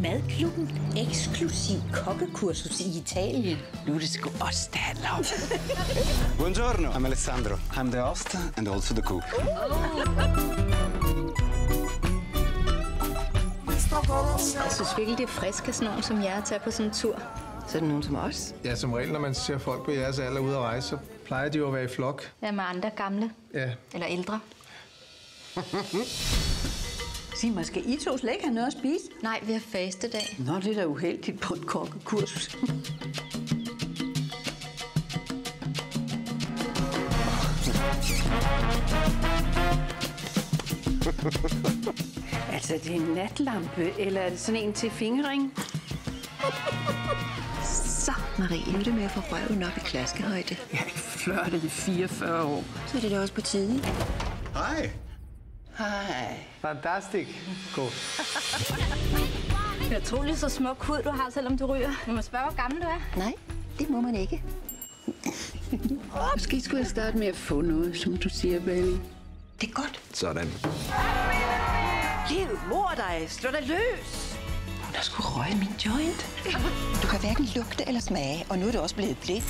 Madklubben. Eksklusiv kokkekursus i Italien. Nu er det sgu os, det handler om. Buongiorno, I'm Alessandro. I'm the host and also the cook. Jeg synes virkelig, det er frisk af sådan nogen som jer at tage på sådan en tur. Så er det nogen som os. Ja, som regel, når man ser folk på jeres alder ude at rejse, så plejer de jo at være i flok. Ja, med andre gamle. Ja. Eller ældre. Sig mig, skal I to slet ikke have noget at spise? Nej, vi har fastedag. Nå, det er da uheldigt på en kokkekursus. Altså, det er en natlampe, eller er det sådan en til fingering? Så, Marie, nu er det med at få røven op i klaskehøjde. Jeg har ikke flørtet i 44 år. Så er det da også på tide. Hej. Hej. Fantastisk. God. Det er utroligt så smuk hud, du har, selvom du ryger. Du må spørge, hvor gammel du er. Nej, det må man ikke. Måske skulle jeg starte med at få noget, som du siger, Berling. Det er godt. Sådan. Liv, mor dig. Slå dig løs. Hun har sgu røget min joint. Du kan hverken lugte eller smage, og nu er det også blevet blæst.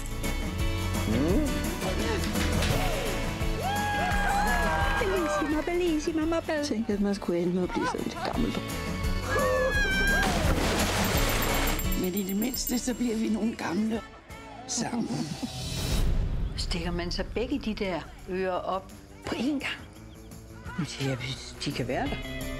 Bellissima. Jeg tænkte, at man skulle ende med at blive sådan lidt gammel. Men i det mindste, så bliver vi nogle gamle sammen. Stikker man så begge de der ører op på én gang? De kan være der.